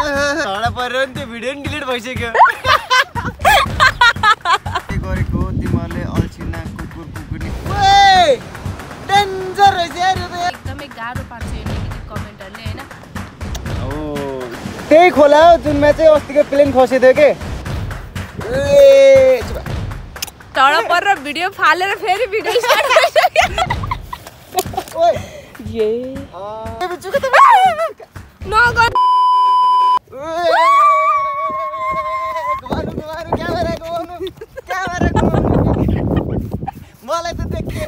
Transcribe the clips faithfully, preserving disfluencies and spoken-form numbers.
झगडा परेर नि त्यो भिडियो नि डिलिट भइसक्यो। के गरेको तिमीहरूले अल्छिना कुकुर कुकुरनी ओए डेन्जर रहेछ यार यो त एकदमै गाह्रो पार्छ यो नेगेटिभ कमेन्टहरुले हैन। ओ त्यही खोला हो जुनमा चाहिँ अस्तिको प्लेन खसेथ्यो के। ए झगडा परेर भिडियो फालेर फेरि भिडियो स्टार्ट गरिसक्यो। ओए ये अ बिचुको त नगर मलाई त देखिएन।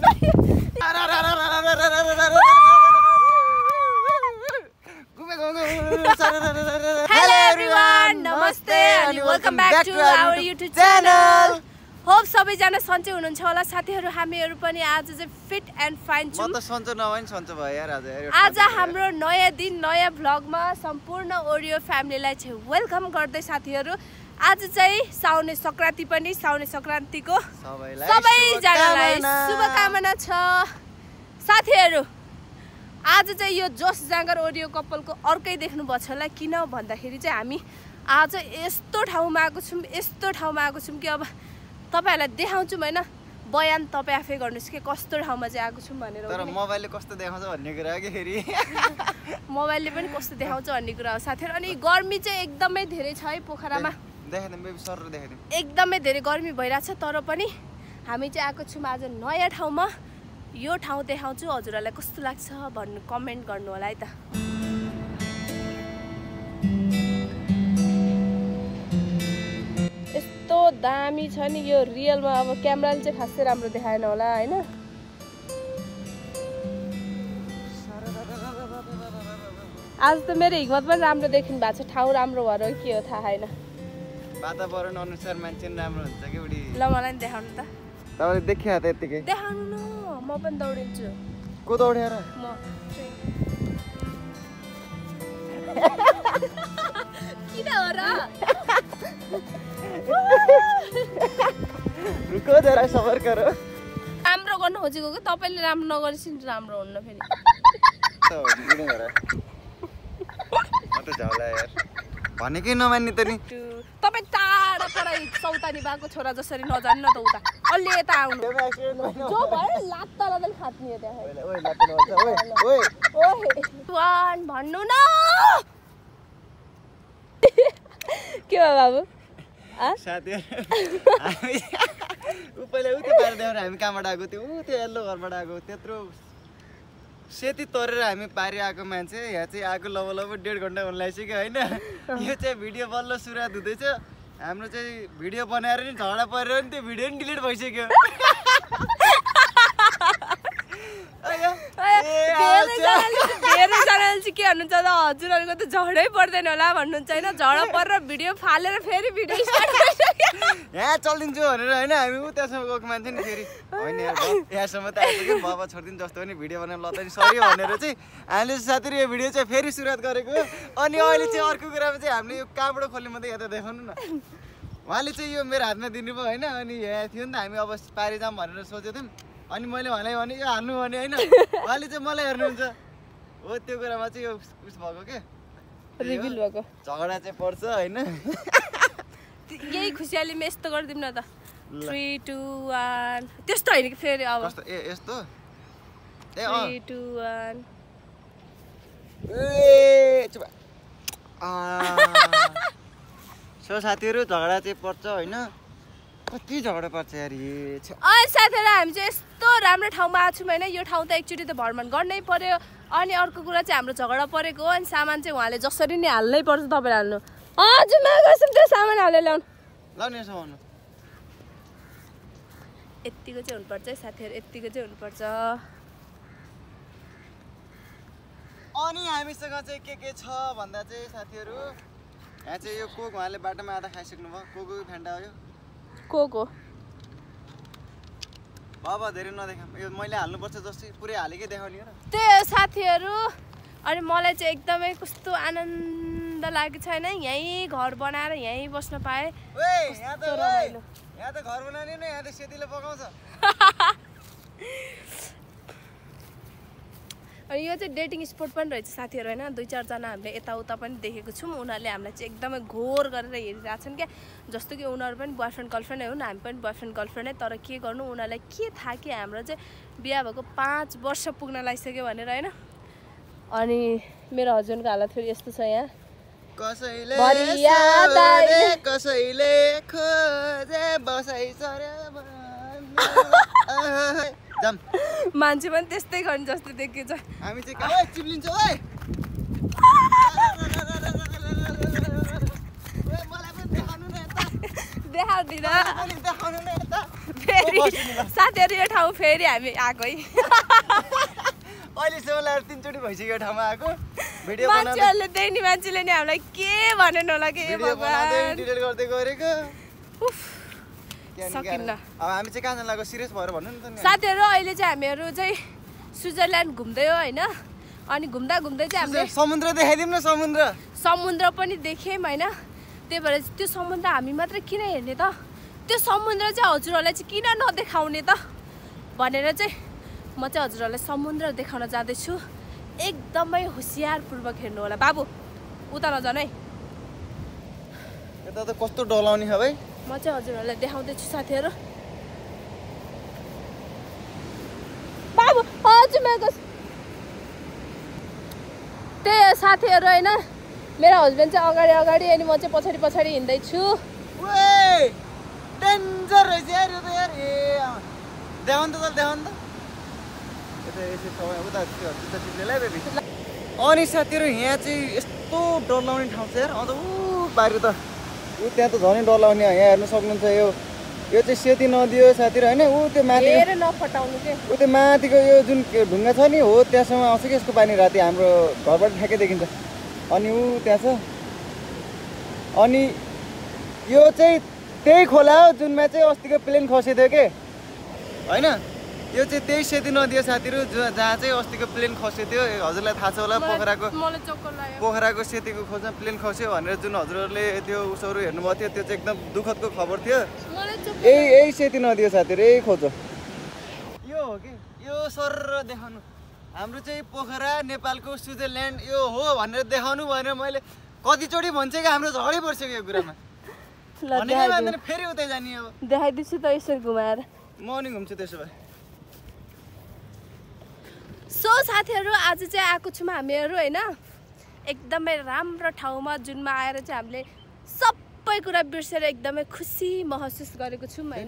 हेलो एभ्रीवन, नमस्ते अनि welcome back to our YouTube channel. Hope सबैजना सन्चै हुनुहुन्छ होला। साथीहरू हामीहरू पनि आज चाहिँ फिट एन्ड फाइन छौँ। म त सन्चो नभए नि सन्चो भयो यार आज यार। आज हाम्रो नयाँ दिन नयाँ भ्लगमा सम्पूर्ण ओरियो फ्यामिलीलाई चाहिँ वेलकम गर्दै साथीहरू। आज चाहिँ साउने संक्रान्ति पनि, साउने संक्रान्तिको सबैजनालाई शुभकामना छ। साथीहरू आज चाहिँ यो जोस जाँगर ओरियो कपालको अर्कै देख्नुभएको छ होला। किन भन्दाखेरि चाहिँ हामी आज यस्तो ठाउँमा आएको छौँ यस्तो ठाउँमा आएको छौँ कि अब तपाईहरुलाई देखाउँछु हैन, बयान तपाई आफै गर्नुस् के कस्तो ठाउँमा चाहिँ आएको छौँ भनेर। तर मोबाइलले कस्तो देखाउँछ भन्ने कुरा हो के फेरि। मोबाइलले पनि कस्तो देखाउँछ भन्ने कुरा हो साथीहरु। अनि गर्मी चाहिँ एकदमै धेरै छ है पोखरामा। देखाइदिम बेबी सर देखाइदिम। एकदमै धेरै गर्मी भइराछ तर पनि हामी चाहिँ आएको छौँ आज नयाँ ठाउँमा। यो ठाउँ देखाउँछु, हजुरहरुलाई कस्तो लाग्छ भन्नु कमेन्ट गर्नु होला है त। यस्तो दामी छ नि यो रियलमा। अब क्यामेराले चाहिँ खासै राम्रो देखाएन होला हैन। आज त मेरो हिम्मत पनि राम्रो देखिनु भएको छ। ठाउँ राम्रो भएर के हो थाहा छैन। वातावरण अनुसार मान्छे पनि राम्रो हुन्छ के बुढी। ल मलाई नि देखाउनु त। तपाईले देखिया त यतिकै देखाउनु न, म पनि दौडिन्छु। को दौड्या र? म किन हो र? रुको जरा सबर गर। राम्रो गर्नु खोजेको कि तपाईले राम्रो नगरेपछि राम्रो हुन्न फेरि। त किन गर? म त झौला यार। भनेकै नमान्ने त नि। तपाई टाढा पराई सौतानी बाको छोरा जसरी नजान्नु त उता। अलि यता आउनु। जो भयो लात्ता लात्ता खात्नी हो त्यहाँ। ओइ लात्ता नहोस् ओइ ओइ ओइ वान भन्नु न। के भयो बाबु? साथीहरु हामी उ पहिला उतै पार देखाउन हामी कहाँबाट आएको थियो? उ त्यो यल्लो घरबाट आएको। त्यत्रो सेती तरेर हामी पारी आएको मान्छे यहाँ चाहिँ आएको लब लब डेढ घन्टा हुन लागिसक्यो होइन। यो चाहिँ भिडियो बल्ल सुरुवात हुँदैछ। हाम्रो चाहिँ भिडियो बनाएर नि झगडा परेर नि त्यो भिडियो नि डिलिट भइसक्यो। धेरैजनाले चाहिँ के भन्नुहुन्छ त हजुरहरूको त झगडै पर्दैन होला भन्नुहुन्छ होइन। झगडा परेर भिडियो फालेर फेरि भिडियो स्टार्ट गरिसक्यो। यहाँ चलिदिन्छु भनेर होइन हामी उ त्यहाँसम्म गएको मान्छे नि फेरि होइन यार यहाँसम्म त आइसक्यो बाबा छोडिदिनु जस्तो पनि भिडियो बनाएर ल त नि सरी भनेर चाहिँ हामीले साथीहरू यो भिडियो चाहिँ फेरि सुरुवात गरेको। अनि अहिले चाहिँ अर्को कुरामा चाहिँ हामीले यो कहाँबाट खोल्ने मात्रै यहाँ त देखाउनु न। उहाँले चाहिँ यो मेरो हातमा दिनुभयो होइन। अनि यहाँ थियो नि त हामी अब पारी जाऊँ भनेर सोचेको थियौँ। अनि मैले भने भने यो हाल्नु भने होइन उहाँले चाहिँ मलाई हेर्नुहुन्छ हो। त्यो कुरामा चाहिँ यो उस भएको के रिभिल भएको झगडा चाहिँ पर्छ होइन। यही खुसियालीमा यस्तो गरिदिउँ न त। थ्री टू वान त्यस्तो होइन कि फेरि अब ए यस्तो ए थ्री टू वान ए सो साथीहरू झगडा चाहिँ पर्छ होइन। कति झगडा पर्छ यार ये। अनि साथीहरू हामी चाहिँ यस्तो राम्रो ठाउँमा आएको छौँ होइन। यो ठाउँ त एकचोटि त भ्रमण गर्नै पर्यो। अनि अर्को कुरा चाहिँ हाम्रो झगडा परेको हो। अनि सामान चाहिँ उहाँले जसरी नै हाल्नै पर्छ तपाईँले हाल्नु। हजुर म गर्छौँ त्यो सामान हालेर ल्याउनु लाउने सामान यत्तिको चाहिँ हुनुपर्छ है साथीहरू, यत्तिको चाहिँ हुनुपर्छ। अनि हामीसँग चाहिँ के के छ भन्दा चाहिँ साथीहरू यहाँ चाहिँ यो कोक उहाँले बाटोमा आधा खाइसक्नु भयो। कोको फ्यान्टा हो यो कोको बाबा धेरै नदेखा यो मैले हाल्नुपर्छ जस्तै पुरै हालेकै देखाउने हो र त्यो साथीहरू। अनि मलाई चाहिँ एकदमै कस्तो आनन्द लागेको छ होइन। यहीँ घर बनाएर यहीँ बस्न पाएँ। यहाँ त यहाँ त घर बनाउने नै यहाँ त सेतीले पकाउँछ। अनि यो चाहिँ डेटिङ स्पोट पनि रहेछ साथीहरू होइन दुई चारजना हामीले यताउता पनि देखेको छौँ उनीहरूले हामीलाई चाहिँ एकदमै घोर गरेर हेरिरहेको छन् क्या जस्तो कि उनीहरू पनि बोयफ्रेन्ड गर्लफ्रेन्डै हुन् हामी पनि बोयफ्रेन्ड गर्लफ्रेन्डै तर के गर्नु उनीहरूलाई के थाहा कि हाम्रो चाहिँ बिहा भएको पाँच वर्ष पुग्न लागिसक्यो भनेर होइन अनि मेरो हस्बेन्डको हालत फेरि यस्तो छ यहाँ कसैले सोधे कसैले खोजे बसाइ सरे जाम मान्छे पनि त्यस्तै गर्ने जस्तो देखिन्छ हामी चाहिँ कहाँ चिप्लिन्छ ओए मलाई पनि देखाउनु न यता देखाउँदिन पनि देखाउनु न यता फेरि साथीहरू यो ठाउँ फेरि हामी आएको है अहिलेसम्म लाएर तिनचोटि भइसक्यो ठाउँमा आएको भिडियो मान्छेहरूले देख्ने मान्छेले नि हामीलाई के भनेन होला कि भगवान् डिलिट गर्दै गरेको सकिन्न अब हामी चाहिँ कहाँ जान लाग्यो सिरियस भएर भन्नु नि त साथीहरू अहिले चाहिँ हामीहरू चाहिँ स्विजरल्यान्ड घुम्दै हो होइन अनि घुम्दा घुम्दै चाहिँ हामीले समुद्र देखाइदिउँ न समुद्र समुद्र पनि देख्यौँ होइन त्यही भएर त्यो समुद्र हामी मात्रै किन हेर्ने त त्यो समुद्र चाहिँ हजुरहरूलाई चाहिँ किन नदेखाउने त भनेर चाहिँ म चाहिँ हजुरहरूलाई समुद्र देखाउन जाँदैछु एकदमै होसियारपूर्वक हेर्नु होला बाबु उता नजानु है यता त कस्तो डलाउने हो भाइ म चाहिँ हजुरहरूलाई देखाउँदैछु साथीहरू बाबु हजुर मेरो त्यही साथीहरू होइन मेरो हस्बेन्ड चाहिँ अगाडि अगाडि अनि म चाहिँ पछाडि पछाडि हिँड्दैछु डेन्जर रहेछ यार यो त यार ए देखाउनु त देखाउनु त अनि साथीहरू यहाँ चाहिँ यस्तो डरलाउने ठाउँ छ यार अन्त ऊ बाहिर त ऊ त्यहाँ त झनै डरलाउने यहाँ हेर्नु सक्नुहुन्छ यो यो चाहिँ सेती नदी हो साथीहरू होइन ऊ त्यो माथि नफटाउनु के ऊ त्यो माथिको यो जुन ढुङ्गा छ नि हो त्यहाँसम्म आउँछ कि यसको पानी राति हाम्रो घरबाट ठ्याक्कै देखिन्छ अनि ऊ त्यहाँ छ अनि यो चाहिँ त्यही खोला हो जुनमा चाहिँ अस्तिको प्लेन खसेको थियो के होइन यो चाहिँ त्यही सेती नदी हो साथीहरू जहाँ चाहिँ अस्तिको प्लेन खसेको थियो हजुरलाई थाहा छ होला पोखराको पोखराको सेतीको खोजमा प्लेन खस्यो भनेर जुन हजुरहरूले त्यो उसहरू हेर्नुभएको थियो त्यो चाहिँ एकदम दुःखदको खबर थियो यही यही सेती नदी हो साथीहरू यही खोज्यो यो हो कि यो सर देखाउनु हाम्रो चाहिँ पोखरा नेपालको स्विजरल्यान्ड यो हो भनेर देखाउनु भनेर मैले कतिचोटि भन्छ कि हाम्रो झडै परिसक्यो यो कुरामा फेरि उतै जाने अब देखाइदिन्छु त यसरी घुमाएर म नि घुम्छु त्यसो भए सो साथीहरू आज चाहिँ आएको छौँ हामीहरू होइन एकदमै राम्रो ठाउँमा जुनमा आएर चाहिँ हामीले सबै कुरा बिर्सेर एकदमै खुसी महसुस गरेको छौँ होइन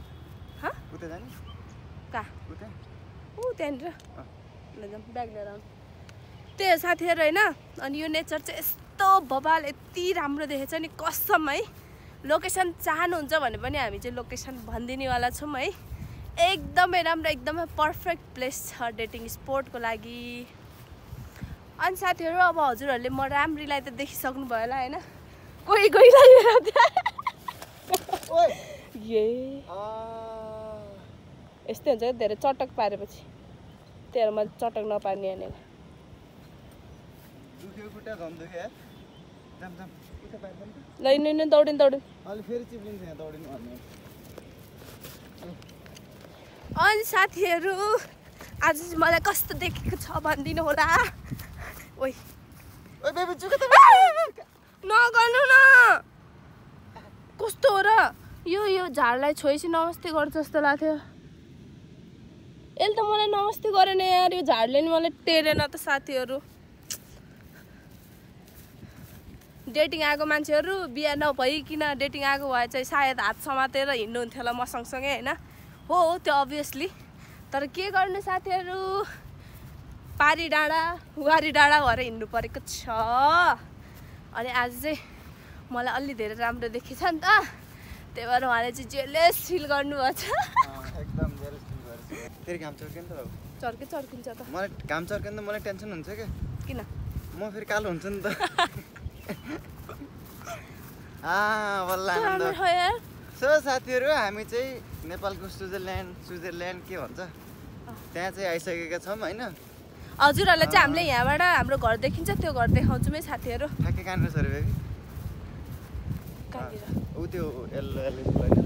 कहाँ ऊ त्यहाँनिर ब्याग लिएर आउनु त्यही साथीहरू होइन अनि यो नेचर चाहिँ यस्तो बबाल यति राम्रो देखेछ नि कसम है लोकेसन चाहनुहुन्छ भने पनि हामी चाहिँ लोकेसन भनिदिनेवाला छौँ है एकदमै राम्रो एकदमै पर्फेक्ट प्लेस छ डेटिङ स्पोटको लागि अनि साथीहरू अब हजुरहरूले म राम्रीलाई त देखिसक्नु भयो होला होइन कोही कोहीलाई यस्तै हुन्छ क्या धेरै चटक पारेपछि त्यही म चटक नपार्ने यहाँनिर ल दौडिनु दौडिनु अनि साथीहरू आज चाहिँ मलाई कस्तो देखेको छ भनिदिनु होला ओइ नगर्नु न कस्तो हो र यो यो झाडलाई छोएपछि नमस्ते गर्छ जस्तो लाग्थ्यो यसले त मलाई नमस्ते गरेन यार यो झाडले नि मलाई टेरेन त साथीहरू डेटिङ आएको मान्छेहरू बिहा नभइकन डेटिङ आएको भए चाहिँ सायद हात समातेर हिँड्नुहुन्थ्यो होला म सँगसँगै होइन हो त्यो अभियसली तर के गर्नु साथीहरू पारी डाँडा वारी डाँडा भएर हिँड्नु परेको छ अनि आज चाहिँ मलाई अलि धेरै राम्रो देखिन्छ नि त त्यही भएर उहाँले चाहिँ जेलेस फिल गर्नुभएको छ एकदम जेलेस फिल गरेछ फेरि घाम चर्किन्छ त चर्के चर्किन्छ त मलाई घाम चर्किन्छ मलाई टेन्सन हुन्छ के किन म फेरि कालो हुन्छ नि त आ बल्ल आनन्द सो साथीहरू हामी चाहिँ नेपालको स्विजरल्यान्ड स्विजरल्यान्ड के भन्छ त्यहाँ चाहिँ आइसकेका छौँ होइन हजुरहरूलाई चाहिँ हामीले यहाँबाट हाम्रो घर देखिन्छ त्यो घर देखाउँछौँ है साथीहरू ठ्याक्कै कहाँनिर छ अरे बेबी कहाँनिर ऊ त्यो येल्लो येल्लो स्कुल होइन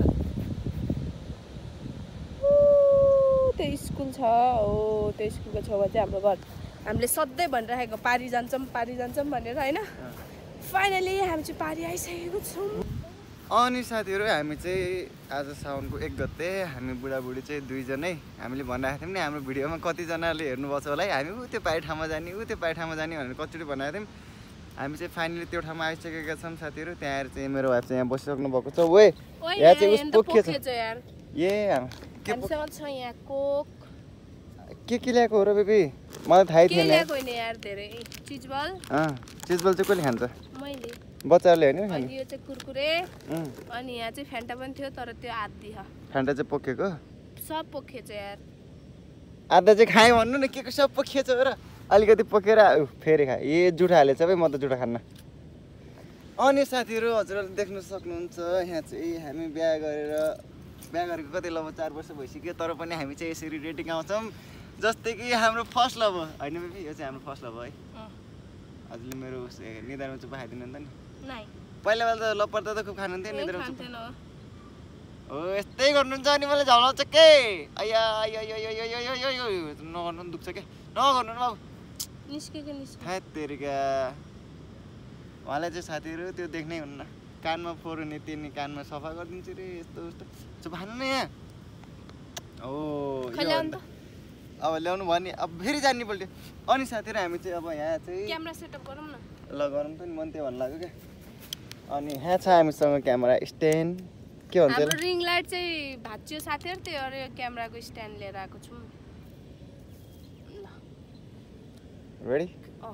त्यो स्कुल छ हो त्यो स्कुलको छेउमा चाहिँ हाम्रो घर हामीले सधैँ भनिरहेको पारी जान्छौँ पारी जान्छौँ भनेर होइन फाइनली हामी चाहिँ पारी आइसकेको छौँ। अनि साथीहरू हामी चाहिँ आज साउनको एक गते हामी बुढाबुढी चाहिँ दुईजनै हामीले भनिरहेको थियौँ नि हाम्रो भिडियोमा कतिजनाले हेर्नुभएको छ होला है हामी ऊ त्यो पाइ ठाउँमा जाने ऊ त्यो पाइ ठाउँमा जाने भनेर कतिचोटि भनेको थियौँ। हामी चाहिँ फाइनली त्यो ठाउँमा आइसकेका छौँ साथीहरू। त्यहाँ आएर चाहिँ मेरो भाइ चाहिँ यहाँ बसिसक्नु भएको छ। ओए यहाँ चाहिँ उस पोखे छ ए के के के ल्याएको हो र बेबी मलाई थाहै थिएन यार धेरै चिजबल अँ चिजबल चाहिँ कसले खान्छ मैले बच्चाहरूले होइन खाने यो चाहिँ कुरकुरे अनि यहाँ चाहिँ फ्यान्टा पनि थियो तर त्यो आधी ह फ्यान्टा चाहिँ पोखेको सब पोखेछ यार आधा चाहिँ खाएँ भन्नु न के को सब पोखेछ र अलिकति पोखेर फेरि खाएँ ए जुठा हालेछ भाइ म त जुठा खान्न। अनि साथीहरू हजुरहरूले देख्न सक्नुहुन्छ यहाँ चाहिँ हामी बिहा गरेर बिहा गरेको कति लभ चार वर्ष भइसक्यो तर पनि हामी चाहिँ यसरी रेटिङ आउँछौँ जस्तै कि हाम्रो फर्स्ट लभ होइन बेबी यो चाहिँ हाम्रो फर्स्ट लभ है। हजुरले मेरो निधारमा चाहिँ पखाइदिनु नि त नि पहिला पहिला त लभ पर्दा त खुब खानुहुन्थ्यो निधारमा हो यस्तै गर्नुहुन्छ अनि मलाई झलाउँछ के अया नगर्नु पनि दुख्छ क्या नगर्नु न बाबु निस्केको निस्के है तेरिका उहाँलाई चाहिँ साथीहरू त्यो देख्नै हुन्न कानमा फोहोर हुने त्यो कानमा सफा गरिदिन्छु रे यस्तो उस्तो चुप खानु न यहाँ हो अब ल्याउनु भयो नि अब फेरि जान्ने पल्ट्यो। अनि साथीहरू हामी चाहिँ अब यहाँ चाहिँ क्यामेरा सेटअप गरौँ न ल गरौँ त नि मन त्यो भन्नु लाग्यो क्या। अनि यहाँ छ हामीसँग क्यामेरा स्ट्यान्ड के भन्छ हाम्रो रिङ लाइट चाहिँ भाँचियो साथीहरू त्यो अरे क्यामेराको स्ट्यान्ड लिएर आएको छौँ ल रेडी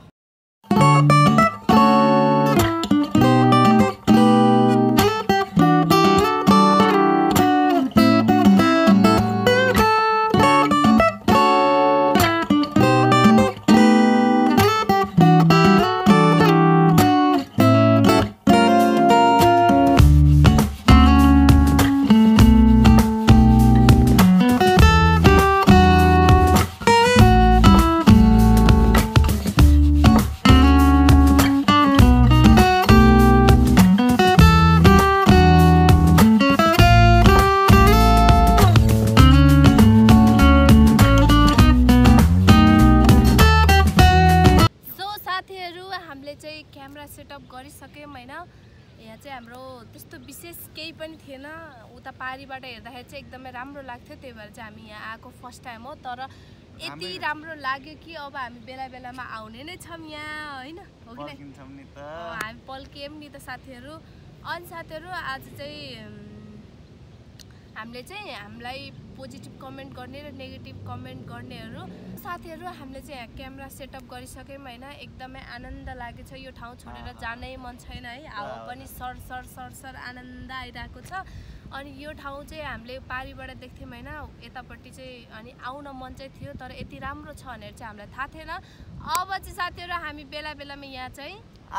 सेटअप गरिसक्यौँ होइन। यहाँ चाहिँ हाम्रो त्यस्तो विशेष केही पनि थिएन उता पारीबाट हेर्दाखेरि चाहिँ एकदमै राम्रो लाग्थ्यो त्यही भएर चाहिँ हामी यहाँ आएको फर्स्ट टाइम हो तर यति राम्रो लाग्यो कि अब हामी बेला बेलामा आउने नै छौँ यहाँ होइन हो कि हामी पल्कियौँ नि त साथीहरू। अनि साथीहरू आज चाहिँ हामीले चाहिँ हामीलाई पोजिटिभ कमेन्ट गर्ने र नेगेटिभ कमेन्ट गर्नेहरू साथीहरू हामीले चाहिँ यहाँ क्यामेरा सेटअप गरिसक्यौँ होइन। एकदमै आनन्द लागेको छ यो ठाउँ छोडेर जानै मन छैन है हावा पनि सर सर सर सर आनन्द आइरहेको छ। अनि यो ठाउँ चाहिँ हामीले पारीबाट देख्थ्यौँ होइन यतापट्टि चाहिँ अनि आउन मन चाहिँ थियो तर यति राम्रो छ भनेर चाहिँ हामीलाई थाहा थिएन। अब चाहिँ साथीहरू हामी बेला बेलामा यहाँ चाहिँ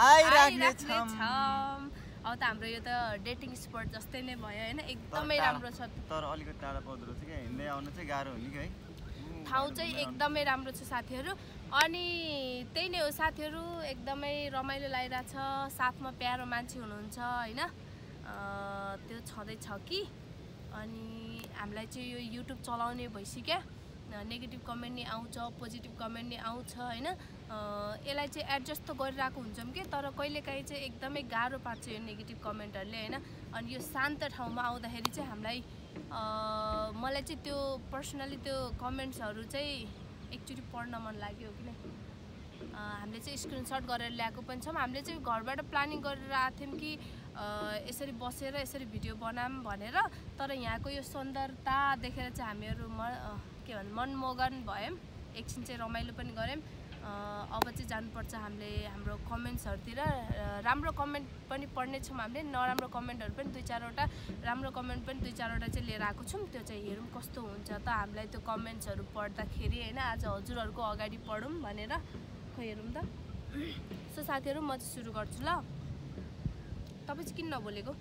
आइराख्नेछौँ। अब त हाम्रो यो त डेटिङ स्पट जस्तै नै भयो होइन एकदमै राम्रो छ तर अलिकति टाढा पर्दो रहेछ क्या हिँड्दै आउन चाहिँ गाह्रो हुने कि है ठाउँ चाहिँ एकदमै राम्रो छ साथीहरू। अनि त्यही नै हो साथीहरू एकदमै रमाइलो लागिरहेछ साथमा प्यारो मान्छे हुनुहुन्छ होइन त्यो छँदैछ कि। अनि हामीलाई चाहिँ यो युट्युब चलाउने भइसक्यो नेगेटिभ कमेन्ट नि आउँछ पोजिटिभ कमेन्ट नि आउँछ होइन यसलाई चाहिँ एडजस्ट त गरिरहेको हुन्छौँ कि तर कहिलेकाहीँ चाहिँ एकदमै गाह्रो पार्छ यो नेगेटिभ कमेन्टहरूले होइन। अनि यो शान्त ठाउँमा आउँदाखेरि चाहिँ हामीलाई मलाई चाहिँ त्यो पर्सनली त्यो कमेन्ट्सहरू चाहिँ एकचोटि पढ्न मन लाग्यो किन हामीले चाहिँ स्क्रिनसट गरेर ल्याएको पनि छौँ। हामीले चाहिँ घरबाट प्लानिङ गरेर आएको थियौँ कि यसरी बसेर यसरी भिडियो बनाऊँ भनेर तर यहाँको यो सुन्दरता देखेर चाहिँ हामीहरू म के भन्छ मनमोहन भयौँ एकछिन चाहिँ रमाइलो पनि गऱ्यौँ। अब चाहिँ जानुपर्छ हामीले हाम्रो कमेन्ट्सहरूतिर राम्रो कमेन्ट पनि पढ्ने छौँ हामीले नराम्रो कमेन्टहरू पनि दुई चारवटा राम्रो कमेन्ट पनि दुई चारवटा चाहिँ लिएर आएको छौँ त्यो चाहिँ हेरौँ कस्तो हुन्छ त हामीलाई त्यो कमेन्ट्सहरू पढ्दाखेरि होइन आज हजुरहरूको अगाडि पढौँ भनेर खै हेरौँ त। सो साथीहरू म चाहिँ सुरु गर्छु ल तपाईँ चाहिँ किन नबोलेको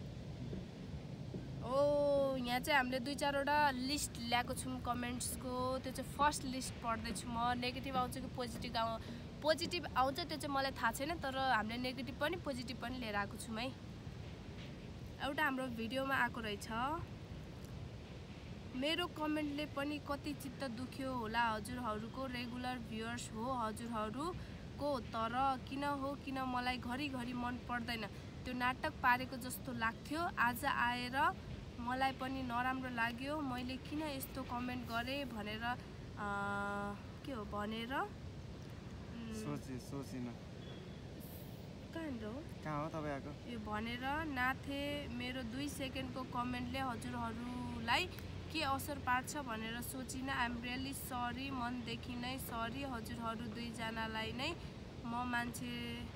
ओ यहाँ चाहिँ हामीले दुई चारवटा लिस्ट ल्याएको छौँ कमेन्ट्सको त्यो चाहिँ फर्स्ट लिस्ट पढ्दैछु म नेगेटिभ आउँछ कि पोजिटिभ आउ पोजिटिभ आउँछ त्यो चाहिँ मलाई थाहा छैन तर हामीले नेगेटिभ पनि पोजिटिभ पनि लिएर आएको छौँ है। एउटा हाम्रो भिडियोमा आएको रहेछ मेरो कमेन्टले पनि कति चित्त दुख्यो होला हजुरहरूको रेगुलर भ्युअर्स हो हजुरहरूको तर किन हो किन मलाई घरिघरि मन पर्दैन त्यो नाटक पारेको जस्तो लाग्थ्यो आज आएर मलाई पनि नराम्रो लाग्यो मैले किन यस्तो कमेन्ट गरेँ भनेर के हो भनेर सोचे सोचिन कहाँ हो कहाँ हो तपाईको यो भनेर नाथे मेरो दुई सेकेन्डको कमेन्टले हजुरहरूलाई के असर पार्छ भनेर सोचिन आइ एम रियली सरी मनदेखि नै सरी हजुरहरू दुईजनालाई नै म मान्छे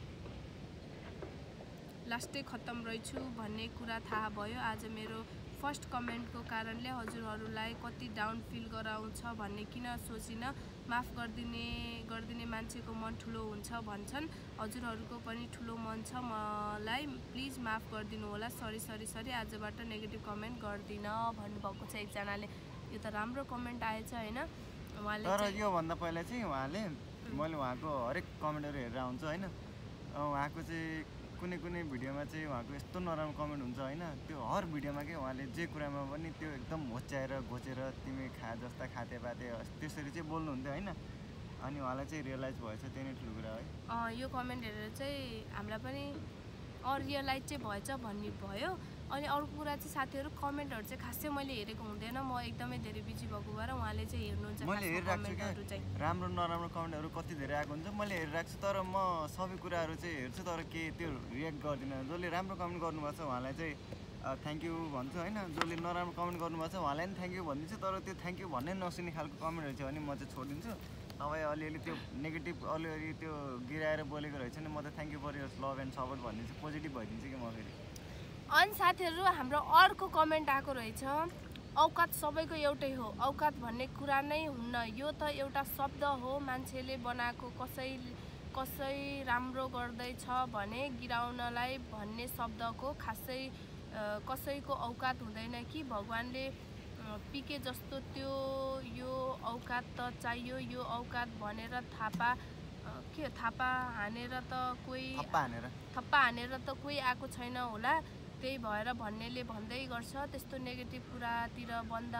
लास्टै खत्तम रहेछु भन्ने कुरा थाहा भयो आज मेरो फर्स्ट कमेन्टको कारणले हजुरहरूलाई कति डाउन फिल गराउँछ भन्ने किन सोचिन माफ गरिदिने गरिदिने मान्छेको मन ठुलो हुन्छ भन्छन् हजुरहरूको पनि ठुलो मन छ मलाई प्लिज माफ गरिदिनु होला सरी सरी सरी आजबाट नेगेटिभ कमेन्ट गर्दिन भन्नुभएको छ एकजनाले यो त राम्रो कमेन्ट आएछ हैन उहाँले तर यो भन्दा पहिला चाहिँ उहाँले मैले उहाँको हरेक कमेन्टहरु हेरेर आउँछ हैन उहाँको चाहिँ कुनै कुनै भिडियोमा चाहिँ उहाँको यस्तो नराम्रो कमेन्ट हुन्छ हैन त्यो हर भिडियोमा के उहाँले जे कुरामा पनि त्यो एकदम होच्याएर घोचेर तिमी खा जस्ता खाते पाते त्यसरी चाहिँ बोल्नुहुन्थ्यो हैन अनि उहाँलाई चाहिँ रियलाइज भएछ त्यही नै ठुलो कुरा है अ यो कमेन्ट हेरेर चाहिँ हामीलाई पनि अ रियलाइज चाहिँ भएछ भन्ने भयो अनि अर्को कुरा चाहिँ साथीहरु कमेन्टहरु चाहिँ खासै मैले हेरेको हुँदैन म एकदमै धेरै बिजी भएको भएर उहाँले चाहिँ हेर्नुहुन्छ मैले हेरिराख्छु के राम्रो नराम्रो कमेन्टहरु कति धेरै आएको हुन्छ मैले हेरिराख्छु तर म सबै कुराहरु चाहिँ हेर्छु तर के त्यो रियाक्ट गर्दिन जसले राम्रो कमेन्ट गर्नुभएको छ उहाँलाई चाहिँ थ्यांक यू भन्छु हैन जसले नराम्रो कमेन्ट गर्नुभएको छ उहाँलाई पनि थ्यांक यू भनिदिन्छु तर त्यो थ्यांक यू भन्ने नसुन्ने खालको कमेन्टहरु छ भने म चाहिँ छोडिदिन्छु तपाईँ अलिअलि त्यो नेगेटिभ अलिअलि त्यो गिराएर बोलेको रहेछ नि म त thank you for your love and support भनिदिन्छु पोजिटिभ भइदिन्छु कि म फेरि अनि साथीहरु हाम्रो अर्को कमेन्ट आएको रहेछ औकात सबैको एउटै हो औकात भन्ने कुरा नै हुन्न यो त एउटा शब्द हो मान्छेले बनाएको कसै कसै राम्रो गर्दैछ भने गिराउनलाई भन्ने शब्दको खासै कसैको औकात हुँदैन कि भगवानले पिके जस्तो त्यो यो औकात त चाहियो यो औकात भनेर थापा के थापा हानेर त कोही थप्पा हानेर थप्पा हानेर त कोही आएको छैन होला त्यही भएर भन्नेले भन्दै गर्छ त्यस्तो नेगेटिभ कुरातिर भन्दा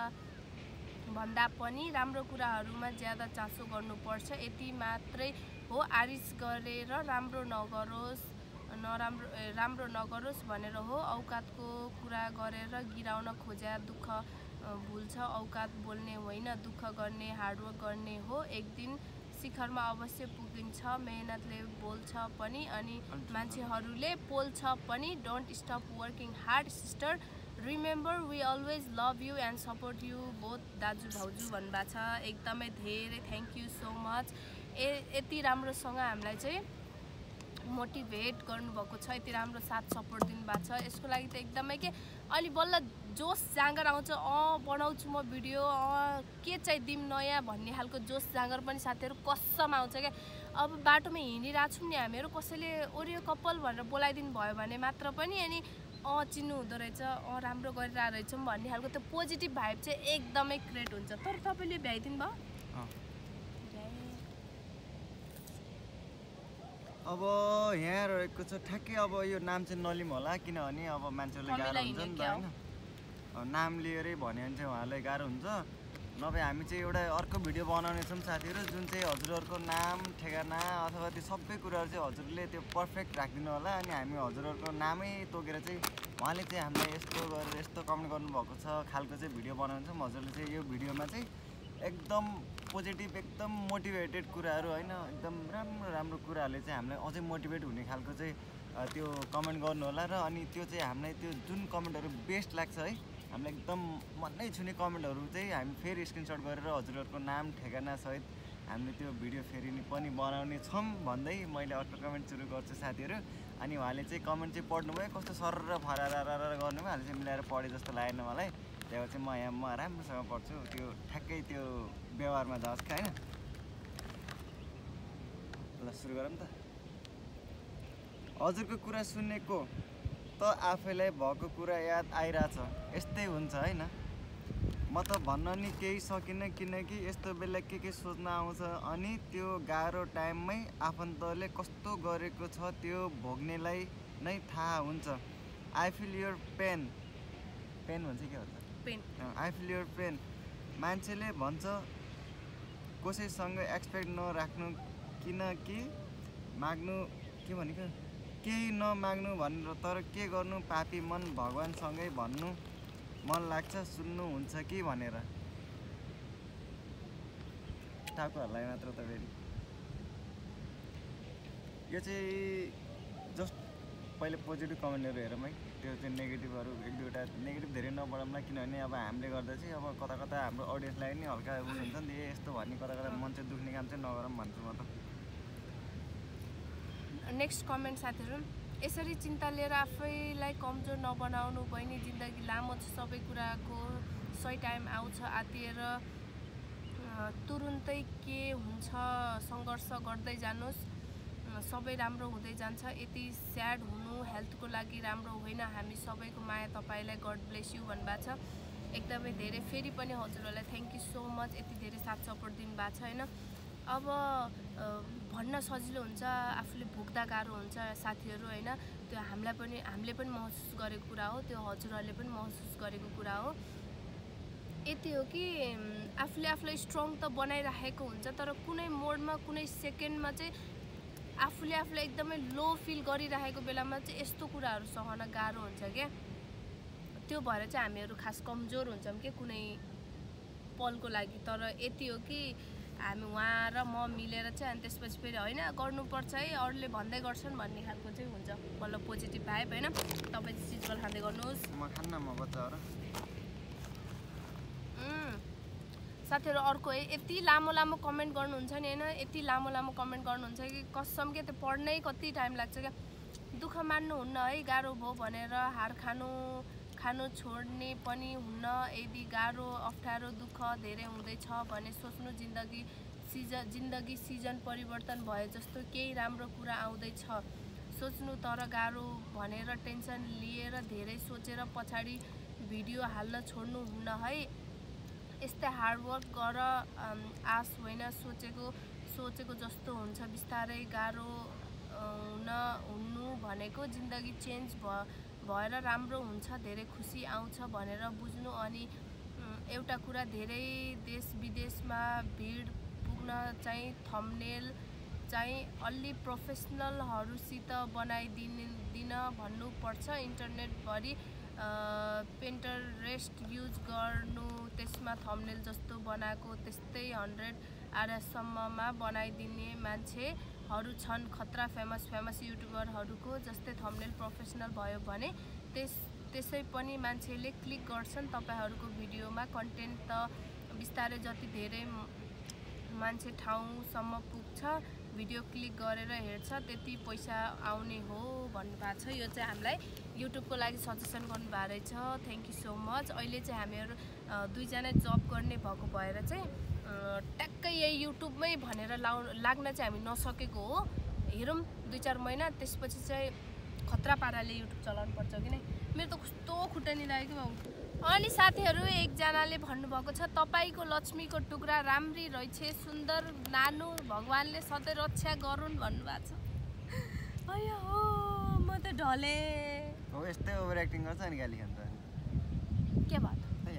भन्दा पनि राम्रो कुराहरुमा ज्यादा चासो गर्नुपर्छ यति मात्रै हो आरिस गरेर राम्रो नगरोस् नराम्रो राम्रो नगरोस् भनेर हो औकातको कुरा गरेर गिराउन खोज्या दुःख भुल्छ औकात बोल्ने होइन दुःख गर्ने हार्डवर्क गर्ने हो एक दिन शिखरमा अवश्य पुगिन्छ मेहनतले बोल्छ पनि अनि मान्छेहरूले पोल्छ पनि don't stop working hard sister remember we always love you and support you both दाजु भाउजू भन्नुभएको छ एकदमै धेरै थ्यांक यू सो मच ए यति राम्रोसँग हामीलाई चाहिँ मोटिभेट गर्नुभएको छ यति राम्रो साथ सपोर्ट दिनुभएको छ यसको लागि त एकदमै के अलि बल्ल जोस जाँगर आउँछ अ बनाउँछु म भिडियो अ के चाहिँ दिम नयाँ भन्ने खालको जोस जाँगर पनि साथीहरु कसम आउँछ क्या अब बाटोमा हिँडिरहेको छौँ नि हामीहरु कसैले ओरियो कपाल भनेर बोलाइदिनु भयो भने मात्र पनि अनि अ चिन्नु हुँदो रहेछ अ राम्रो गरिरहेको रहेछौँ भन्ने खालको त्यो पोजिटिभ भाइब चाहिँ एकदमै क्रिएट हुन्छ तर तपाईले भ्याइदिनु भयो अब यहाँ रहेको छ ठ्याक्कै अब यो नाम चाहिँ नलिम होला किनभने अब मान्छेले गाह्रो हुन्छ नि त हैन नाम लिएरै भन्यो भने चाहिँ उहाँलाई गाह्रो हुन्छ नभए हामी चाहिँ एउटा अर्को भिडियो बनाउने छौँ साथीहरु जुन चाहिँ हजुरहरुको नाम ठेगाना अथवा त्यो सबै कुराहरु चाहिँ हजुरले त्यो पर्फेक्ट राख्दिनु होला अनि हामी हजुरहरुको नामै तोकेर चाहिँ उहाँले चाहिँ हामीलाई यस्तो गरेर यस्तो कमेन्ट गर्नुभएको छ खालको चाहिँ भिडियो बनाउने छौँ हजुरले चाहिँ यो भिडियोमा चाहिँ एकदम पोजिटिभ एकदम मोटिभेटेड कुराहरु हैन एकदम राम्रो राम्रो कुराहरुले चाहिँ हामीलाई अझै मोटिभेट हुने खालको चाहिँ त्यो कमेन्ट गर्नु होला र अनि त्यो चाहिँ हामीलाई त्यो जुन कमेन्टहरु बेस्ट लाग्छ है हामीलाई एकदम मनै छुने कमेन्टहरु चाहिँ हामी फेरि स्क्रिनशट गरेर हजुरहरुको नाम ठेगाना सहित हामीले त्यो भिडियो फेरि पनि बनाउने छौं भन्दै मैले अर्को कमेन्ट सुरु गर्छु साथीहरु अनि उहाँले चाहिँ कमेन्ट चाहिँ पढ्नु भयो कस्तो सरर फरारा गर्नुभयो हाले चाहिँ मिलाएर पढे जस्तो लागेन मलाई त्यहाँ चाहिँ म यहाँ म राम्रोसँग पढ्छु त्यो ठ्याक्कै त्यो व्यवहारमा जाओस् के हैन ल सुरु गरौँ त हजुरको कुरा सुनेको त आफैलाई भएको कुरा याद आइराछ यस्तै हुन्छ हैन म त भन्न नि केही सकिन किनकि यस्तो बेला के के सोच्न आउँछ अनि त्यो गाह्रो टाइममै आफन्तले कस्तो गरेको छ त्यो भोग्नेलाई नै थाहा हुन्छ I feel your pain pain भन्छ के हो त pain I feel your pain मान्छेले भन्छ कसैसँग एक्सपेक्ट नराख्नु किनकि माग्नु के भनेको केही नमाग्नु भनेर तर के गर्नु पापी मन भगवानसँगै भन्नु मन लाग्छ सुन्नुहुन्छ कि भनेर ठाकुरहरूलाई मात्र त फेरि यो चाहिँ जस्ट पहिले पोजिटिभ कमेन्टहरू हेरौँ है त्यो चाहिँ नेगेटिभहरू एक दुईवटा नेगेटिभ धेरै नबढाउँला किनभने अब हामीले गर्दा चाहिँ अब कता कता हाम्रो अडियन्सलाई नि हल्का उस हुन्छ नि त यस्तो भन्ने कता कता मन चाहिँ दुख्ने काम चाहिँ नगरौँ भन्छु म त। नेक्स्ट कमेन्ट साथीहरू यसरी चिन्ता लिएर आफैलाई कमजोर नबनाउनु बहिनी जिन्दगी लामो छ सबै कुराको सही टाइम आउँछ आतिएर तुरुन्तै के हुन्छ सङ्घर्ष गर्दै जानुहोस् सबै राम्रो हुँदै जान्छ यति स्याड हुनु हेल्थको लागि राम्रो होइन हामी सबैको माया तपाईँलाई गड ब्लेस यु भन्नुभएको छ एकदमै धेरै फेरि पनि हजुरहरूलाई थ्याङ्क यू सो मच यति धेरै साथ सपोर्ट दिनुभएको छ होइन। अब भन्न सजिलो हुन्छ आफूले भोग्दा गाह्रो हुन्छ साथीहरू होइन त्यो हामीलाई पनि हामीले पनि महसुस गरेको कुरा हो त्यो हजुरहरूले पनि महसुस गरेको कुरा हो। यति हो कि आफूले आफूलाई स्ट्रङ त बनाइराखेको हुन्छ तर कुनै मोडमा कुनै सेकेन्डमा चाहिँ आफूले आफूलाई एकदमै लो फिल गरिरहेको बेलामा चाहिँ यस्तो कुराहरू सहन गाह्रो हुन्छ क्या त्यो भएर चाहिँ हामीहरू खास कमजोर हुन्छौँ कि कुनै पलको लागि। तर यति हो कि हामी उहाँ र म मिलेर चाहिँ अनि त्यसपछि फेरि होइन गर्नुपर्छ है अरूले भन्दै गर्छन् भन्ने खालको चाहिँ हुन्छ मतलब पोजिटिभ भाइब होइन। तपाईँ चाहिँ चिजबल खाँदै गर्नुहोस् म खान्न म बच्चाहरू साथीहरू अर्को है यति लामो लामो कमेन्ट गर्नुहुन्छ नि होइन यति लामो लामो कमेन्ट गर्नुहुन्छ कि कसम के त्यो पढ्नै कति टाइम लाग्छ क्या दुःख मान्नुहुन्न है गाह्रो भयो भनेर हार खानु खानु छोड्ने पनि हुन्न यदि गाह्रो अप्ठ्यारो दुःख धेरै हुँदैछ भने सोच्नु जिन्दगी सिजन जिन्दगी सिजन परिवर्तन भए जस्तो केही राम्रो कुरा आउँदैछ सोच्नु तर गाह्रो भनेर टेन्सन लिएर धेरै सोचेर पछाडि भिडियो हाल्न छोड्नु हुन्न है यस्तै हार्डवर्क गर आश होइन सोचेको सोचेको जस्तो हुन्छ बिस्तारै गाह्रो हुन हुनु भनेको जिन्दगी चेन्ज भ भएर राम्रो हुन्छ धेरै खुसी आउँछ भनेर बुझ्नु। अनि एउटा कुरा धेरै देश विदेशमा भिड पुग्न चाहिँ थम्बनेल चाहिँ अलि प्रोफेसनलहरूसित बनाइदिन दिन भन्नुपर्छ इन्टरनेटभरि पिन्टरेस्ट युज गर्नु त्यसमा थम्बनेल जस्तो बनाएको त्यस्तै हन्ड्रेड आरसम्ममा बनाइदिने मान्छेहरू छन् खतरा फेमस फेमस युट्युबरहरूको जस्तै थम्बनेल प्रोफेसनल भयो भने त्यस त्यसै पनि मान्छेले क्लिक गर्छन् तपाईँहरूको भिडियोमा कन्टेन्ट त बिस्तारै जति धेरै मान्छे ठाउँसम्म पुग्छ भिडियो क्लिक गरेर हेर्छ त्यति पैसा आउने हो भन्नुभएको छ। यो चाहिँ हामीलाई युट्युबको लागि सजेसन गर्नुभएको रहेछ थ्याङ्क यू सो मच। अहिले चाहिँ हामीहरू दुईजना जब गर्ने भएको भएर चाहिँ ट्याक्कै यही युट्युबमै भनेर लाउ लाग्न चाहिँ हामी नसकेको हो हेरौँ दुई चार महिना त्यसपछि चाहिँ खतरा पाराले युट्युब चलाउनु पर्छ कि नै मेरो त कस्तो खुट्टा नि लागेको बाबु। अनि साथीहरू एकजनाले भन्नुभएको छ तपाईँको लक्ष्मीको टुक्रा राम्री रहेछ सुन्दर नानु भगवानले सधैँ रक्षा गरून् भन्नुभएको छ। अयो हो म त ढले हो यस्तै ओभर एक्टिङ गर्छ नि गाली खान्छ के भयो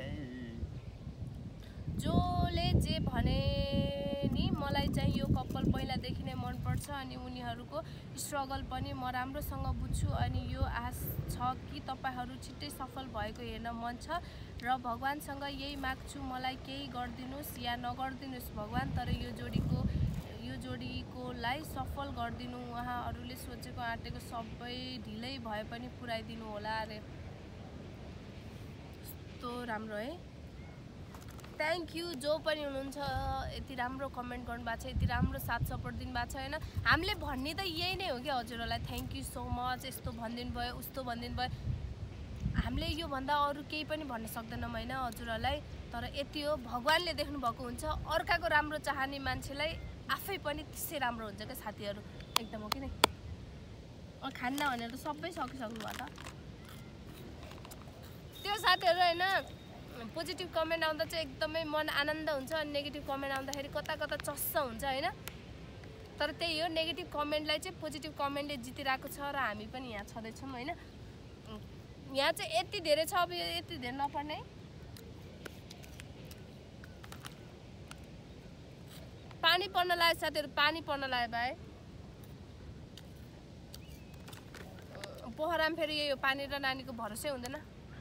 जोले जे भने नि मलाई चाहिँ यो कपाल पहिलादेखि नै मनपर्छ अनि उनीहरूको स्ट्रगल पनि म राम्रोसँग बुझ्छु अनि यो आश छ कि तपाईँहरू छिट्टै सफल भएको हेर्न मन छ र भगवानसँग यही माग्छु मलाई केही गरिदिनुहोस् या नगरिदिनुहोस् भगवान तर यो जोडीको यो जोडीकोलाई सफल गरिदिनु उहाँहरूले सोचेको आँटेको सबै ढिलै भए पनि पुऱ्याइदिनु होला अरे कस्तो राम्रो है थ्याङ्क यू जो पनि हुनुहुन्छ यति राम्रो कमेन्ट गर्नुभएको छ यति राम्रो साथ सपोर्ट दिनुभएको छ होइन हामीले भन्ने त यही नै हो कि हजुरहरूलाई थ्याङ्क यू सो मच यस्तो भनिदिनु भयो उस्तो भनिदिनु भयो हामीले योभन्दा अरू केही पनि भन्न सक्दैनौँ होइन हजुरहरूलाई तर यति हो भगवानले देख्नुभएको हुन्छ अर्काको राम्रो चाहने मान्छेलाई आफै पनि त्यसै राम्रो हुन्छ क्या साथीहरू एकदम हो कि नै खान्न भनेर त सबै सकिसक्नु भयो त त्यो साथीहरू होइन पोजिटिभ कमेन्ट आउँदा चाहिँ एकदमै मन आनन्द हुन्छ अनि नेगेटिभ कमेन्ट आउँदाखेरि कता कता चस्स हुन्छ होइन तर त्यही हो नेगेटिभ कमेन्टलाई चाहिँ पोजिटिभ कमेन्टले जितिरहेको छ र हामी पनि यहाँ छँदैछौँ होइन यहाँ चाहिँ यति धेरै छ अब यति धेरै नपर्ने पानी पर्न लाग्यो साथीहरु पानी पर्न लाग्यो भाइ पोखरामा फेरि यो पानी र नानीको भरोसै हुँदैन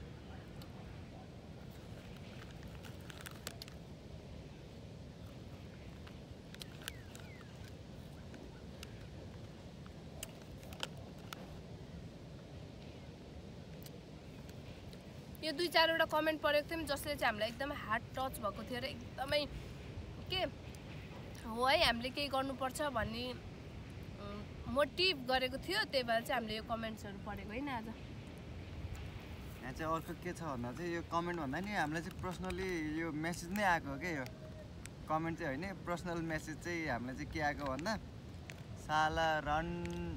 यो दुई चारवटा कमेन्ट परेको थियो जसले चाहिँ हामीलाई एकदमै हार्ट टच भएको थियो र एकदमै के हो है हामीले केही गर्नुपर्छ भन्ने मोटिभ गरेको थियो त्यही भएर चाहिँ हामीले यो कमेन्ट्सहरू पढेको हैन आज यहाँ चाहिँ अर्को के छ भन्दा चाहिँ यो कमेन्ट भन्दा नि हामीलाई चाहिँ पर्सनली यो मेसेज नै आएको हो के यो कमेन्ट चाहिँ होइन पर्सनल मेसेज चाहिँ हामीलाई चाहिँ के आएको भन्दा साला रन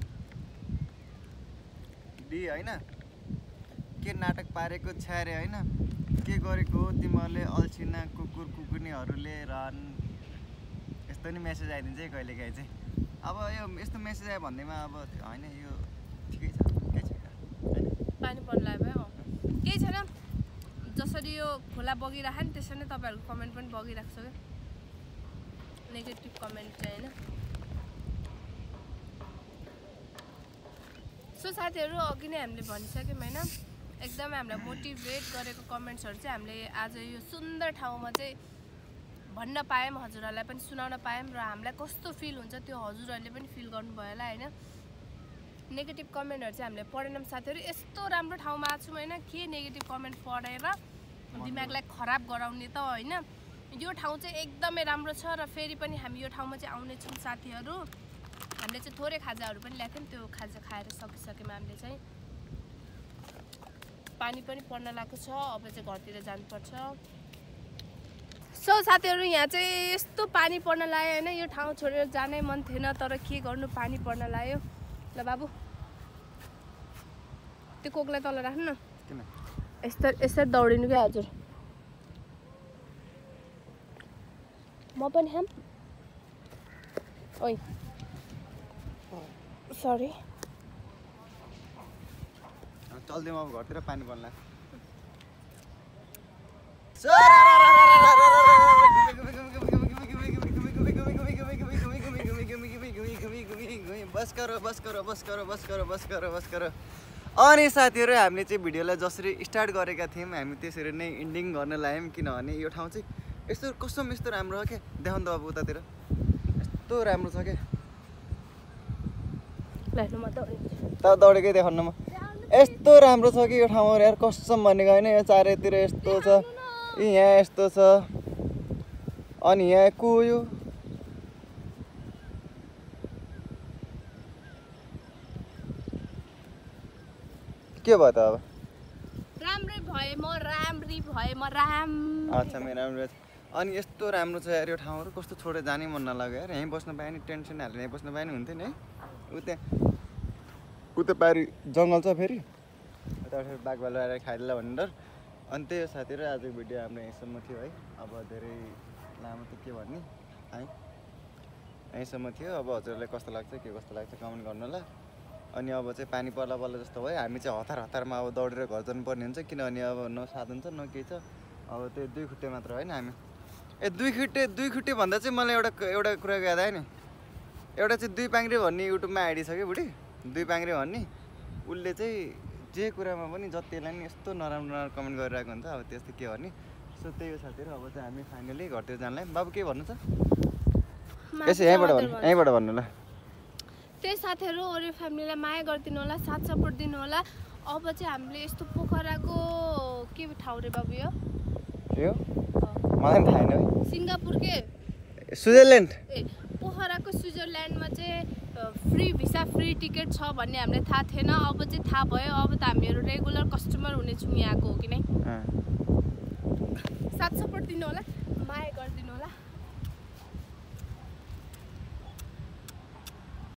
डी हैन के नाटक पारेको छ्यारे हैन के गरेको हो तिमीहरूले अल्छिना कुकुर कुकुर्नीहरूले रन यस्तो नि मेसेज आइदिन्छ है कहिलेकाहीँ चाहिँ अब यो यस्तो मेसेज आयो भन्दैमा अब होइन यो ठिकै छ के छ पानी पर्न लाग्यो भयो केही छैन जसरी यो खोला बगिरहेको नि त्यसरी नै तपाईँहरूको कमेन्ट पनि बगिरहेको छ क्या नेगेटिभ कमेन्ट चाहिँ होइन सो साथीहरू अघि नै हामीले भनिसक्यौँ होइन एकदमै हामीलाई मोटिभेट गरेको कमेन्ट्सहरू चाहिँ हामीले आज यो सुन्दर ठाउँमा चाहिँ भन्न पायौँ हजुरहरूलाई पनि सुनाउन पायौँ र हामीलाई कस्तो फिल हुन्छ त्यो हजुरहरूले पनि फिल गर्नुभयो होला होइन नेगेटिभ कमेन्टहरू चाहिँ हामीले पढेनौँ साथीहरू यस्तो राम्रो ठाउँमा आएको छौँ होइन के नेगेटिभ कमेन्ट पढेर दिमागलाई खराब गराउने त होइन यो ठाउँ चाहिँ एकदमै राम्रो छ र फेरि पनि हामी यो ठाउँमा चाहिँ आउने छौँ साथीहरू हामीले चाहिँ थोरै खाजाहरू पनि ल्याएको थियौँ त्यो खाजा खाएर सकिसक्यौँ हामीले चाहिँ पानी पनि पर्न लागेको छ अब चाहिँ घरतिर जानुपर्छ सो साथीहरू यहाँ चाहिँ यस्तो पानी पर्न लाग्यो होइन यो ठाउँ छोडेर जानै मन थिएन तर के गर्नु पानी पर्न लाग्यो ल बाबु त्यो कोकलाई तल राख्नु न किन यस्तो यसरी दौडिनु क्या हजुर म पनि खाम ओइ सरी चल्दिउँ अब घरतिर पानी पर्न लाग्छ बस करो बस करो बस करो बस करो बस करो बस करो अनि साथीहरू हामीले चाहिँ भिडियोलाई जसरी स्टार्ट गरेका थियौँ हामी त्यसरी नै इन्डिङ गर्न लाग्यौँ किनभने यो ठाउँ चाहिँ यस्तो कस्तो यस्तो राम्रो हो क्या देखाउनु त अब उतातिर यस्तो राम्रो छ क्या त दौडेकै देखाउनु म यस्तो राम्रो छ कि यो ठाउँ यार कसम भनेको होइन यो चारैतिर यस्तो छ यहाँ यस्तो छ अनि यहाँ कुयो के भयो त अब राम्रै भए म राम्री भए म राम अच्छा मेरो राम्रो अनि यस्तो राम्रो छ यार यो ठाउँहरू कस्तो छोडेर जानै मन नलाग्यो यार यहीँ बस्न पाए नि टेन्सन हालेर यहीँ बस्न पाए नि हुन्थ्यो नि है उता उता पारि जङ्गल छ फेरि उता फेरि बाघ भालु आएर खाइदिएला भन्ने डर अनि त्यही हो साथीहरू आजको भिडियो हाम्रो यहीँसम्म थियो है अब धेरै लामो त के भन्ने है यहीँसम्म थियो अब हजुरहरूलाई कस्तो लाग्छ के कस्तो लाग्छ कमेन्ट गर्नु होला अनि अब चाहिँ पानी पर्ला पर्ला जस्तो भयो हामी चाहिँ हतार हतारमा अब दौडेर घर जानुपर्ने हुन्छ किनभने अब न साधन छ न केही छ अब त्यो दुई खुट्टे मात्र होइन हामी ए दुई खुट्टे दुई खुट्टे भन्दा चाहिँ मलाई एउटा एउटा कुराको याद आयो नि एउटा चाहिँ दुई पाङ्रे भन्ने युट्युबमा आइडी छ कि बुढी दुई पाङ्रे भन्ने उसले चाहिँ जे कुरामा पनि जतिलाई नि यस्तो नराम्रो नराम्रो कमेन्ट गरिरहेको हुन्छ अब त्यस्तो के भन्ने सो त्यही हो साथीहरू अब चाहिँ हामी फाइनली घरतिर जानलाई बाबु के भन्नु छ यसो यहीँबाट भन्नु यहीँबाट भन्नु ल त्यही साथीहरू अरू फ्यामिलीलाई माया गरिदिनु होला साथ सपोर्ट दिनु होला अब चाहिँ हामीले यस्तो पोखराको के ठाउँ रे बाबु यो यो मलाई थाहा छैन है सिङ्गापुरकै स्विजरल्यान्ड ए पोखराको स्विजरल्यान्डमा चाहिँ फ्री भिसा फ्री टिकट छ भन्ने हामीलाई थाहा थिएन अब चाहिँ थाहा भयो अब त हामीहरू रेगुलर कस्टमर हुनेछौँ यहाँको हो कि नै साथ सपोर्ट दिनु होला माया गरिदिनु होला